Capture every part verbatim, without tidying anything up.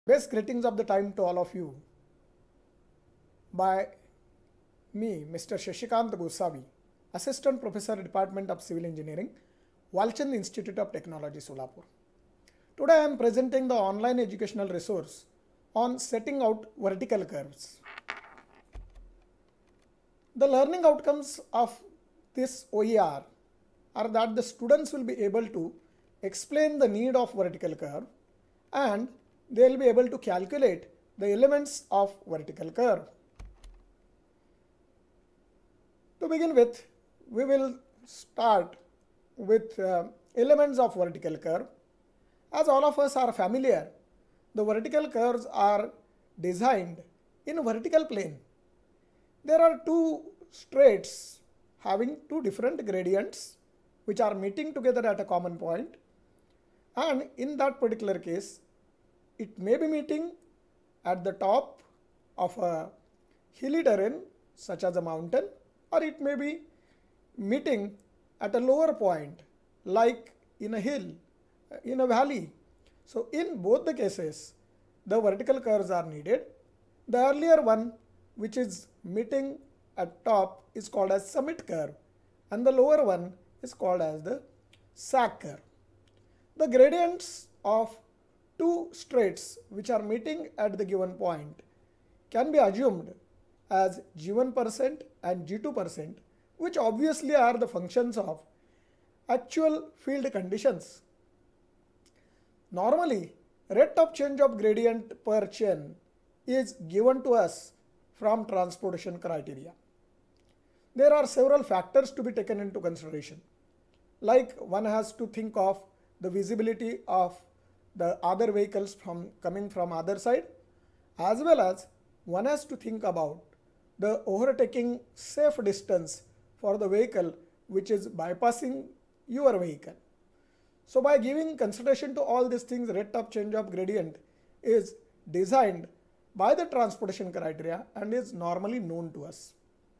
Best greetings of the time to all of you by me, Mister Shashikant Gosavi, Assistant Professor, Department of Civil Engineering, Walchand Institute of Technology, Solapur. Today I am presenting the online educational resource on setting out vertical curves. The learning outcomes of this O E R are that the students will be able to explain the need of vertical curve and they will be able to calculate the elements of vertical curve. To begin with, we will start with uh, elements of vertical curve. As all of us are familiar, the vertical curves are designed in a vertical plane. There are two straights having two different gradients which are meeting together at a common point, and in that particular case it may be meeting at the top of a hilly terrain such as a mountain, or it may be meeting at a lower point like in a hill, in a valley. So in both the cases the vertical curves are needed. The earlier one, which is meeting at top, is called as summit curve, and the lower one is called as the sag curve. The gradients of two straights which are meeting at the given point can be assumed as G one percent and G two percent, which obviously are the functions of actual field conditions. Normally, rate of change of gradient per chain is given to us from transportation criteria. There are several factors to be taken into consideration. Like, one has to think of the visibility of the other vehicles from coming from other side, as well as one has to think about the overtaking safe distance for the vehicle which is bypassing your vehicle. So by giving consideration to all these things, rate of change of gradient is designed by the transportation criteria and is normally known to us.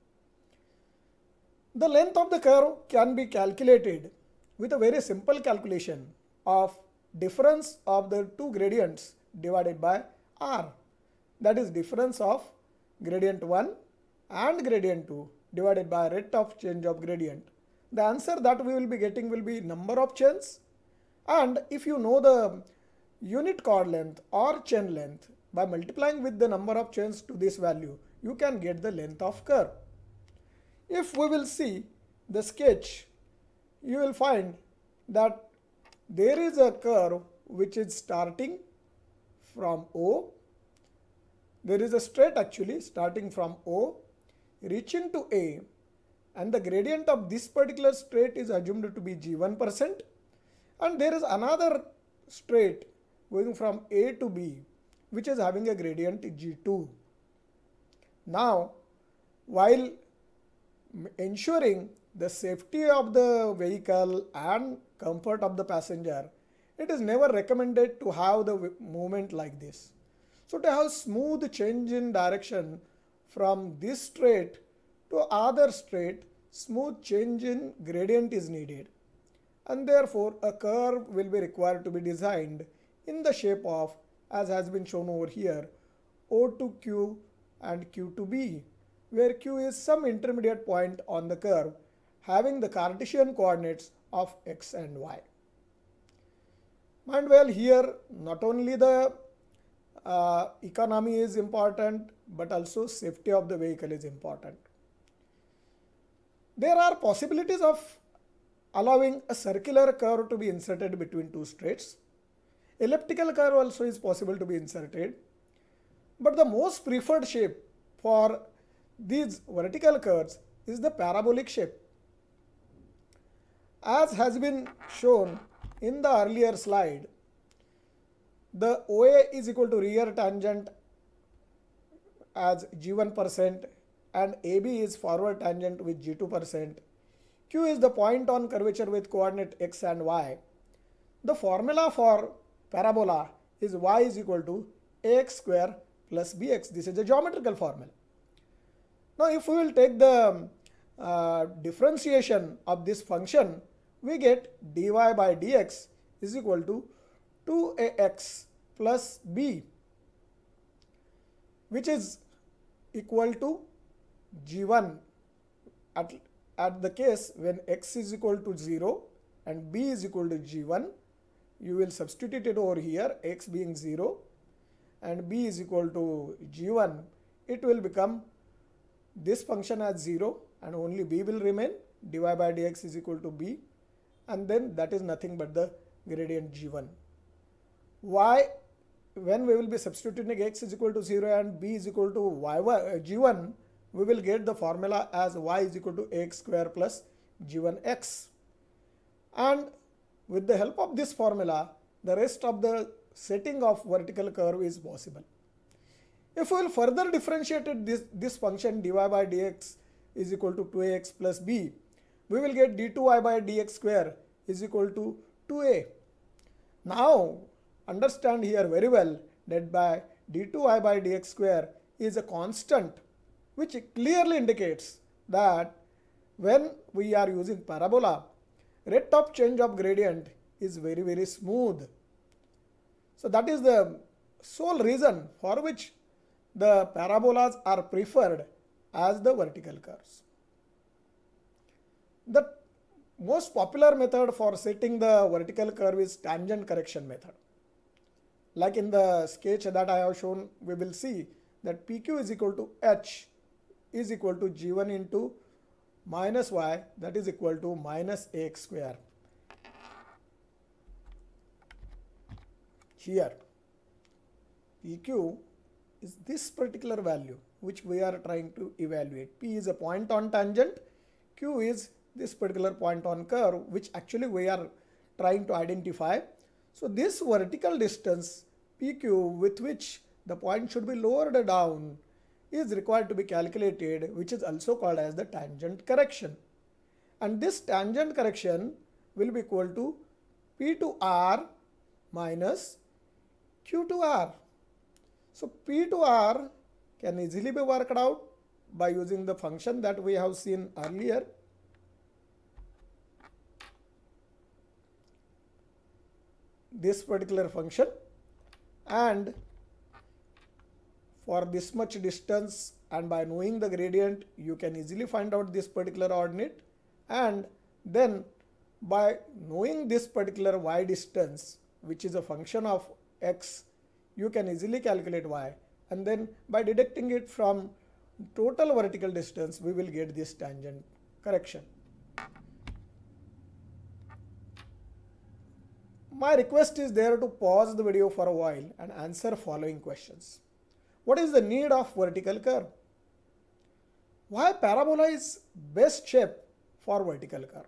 The length of the curve can be calculated with a very simple calculation of difference of the two gradients divided by R. That is difference of gradient one and gradient two divided by rate of change of gradient. The answer that we will be getting will be number of chains, and if you know the unit chord length or chain length, by multiplying with the number of chains to this value, you can get the length of curve. If we will see the sketch, you will find that there is a curve which is starting from O. There is a straight actually starting from O, reaching to A, and the gradient of this particular straight is assumed to be G one percent, and there is another straight going from A to B which is having a gradient G two. Now, while ensuring the safety of the vehicle and comfort of the passenger, it is never recommended to have the movement like this. So to have smooth change in direction from this straight to other straight, smooth change in gradient is needed, and therefore a curve will be required to be designed in the shape of, as has been shown over here, O to Q and Q to B, where Q is some intermediate point on the curve having the Cartesian coordinates of x and y. Mind well, here not only the uh, economy is important, but also safety of the vehicle is important. There are possibilities of allowing a circular curve to be inserted between two straights. Elliptical curve also is possible to be inserted, but the most preferred shape for these vertical curves is the parabolic shape. As has been shown in the earlier slide, the O A is equal to rear tangent as G one percent and A B is forward tangent with G two percent. Q is the point on curvature with coordinate x and y. The formula for parabola is y is equal to ax square plus bx. This is a geometrical formula. Now if we will take the uh, differentiation of this function, we get dy by dx is equal to two a x plus b. which is equal to g one at, at the case when x is equal to zero and b is equal to g one. You will substitute it over here, x being zero and b is equal to g one. It will become this function as zero and only b will remain. Dy by dx is equal to b, and then that is nothing but the gradient g one. Why? When we will be substituting x is equal to zero and b is equal to y one, uh, g one, we will get the formula as y is equal to ax square plus g one x. And with the help of this formula, the rest of the setting of vertical curve is possible. If we will further differentiate this, this function dy by dx is equal to two a x plus b, we will get d two y by dx square is equal to two a. Now understand here very well that by d two y by dx square is a constant, which clearly indicates that when we are using parabola, rate of change of gradient is very very smooth. So that is the sole reason for which the parabolas are preferred as the vertical curves. The most popular method for setting the vertical curve is tangent correction method. Like in the sketch that I have shown, we will see that P Q is equal to H is equal to G one into minus Y, that is equal to minus ax square. Here P Q is this particular value which we are trying to evaluate. P is a point on tangent, Q is this particular point on curve which actually we are trying to identify. So this vertical distance P Q with which the point should be lowered down is required to be calculated, which is also called as the tangent correction. And this tangent correction will be equal to P to R minus Q to R. So P to R can easily be worked out by using the function that we have seen earlier. This particular function, and for this much distance and by knowing the gradient you can easily find out this particular ordinate, and then by knowing this particular y distance which is a function of x, you can easily calculate y, and then by deducting it from total vertical distance we will get this tangent correction. My request is there to pause the video for a while and answer following questions. What is the need of vertical curve? Why parabola is best shape for vertical curve?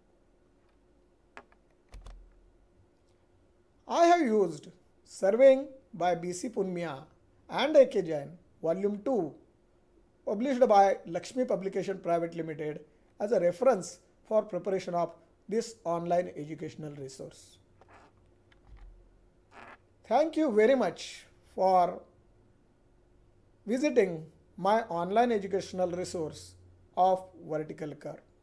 I have used Surveying by B C Punmiya and A K Jain, Volume two, published by Lakshmi Publication Private Limited as a reference for preparation of this online educational resource. Thank you very much for visiting my online educational resource of vertical curve.